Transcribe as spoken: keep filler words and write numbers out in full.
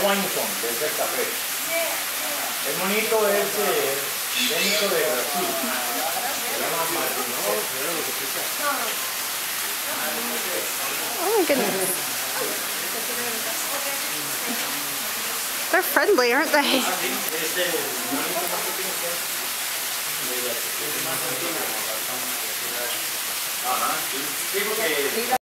Weinson, que es el café. El monito es eh, endémico de Brasil. Se llama Martinol. Oh my goodness. They're friendly, aren't they? Ajá, sí, porque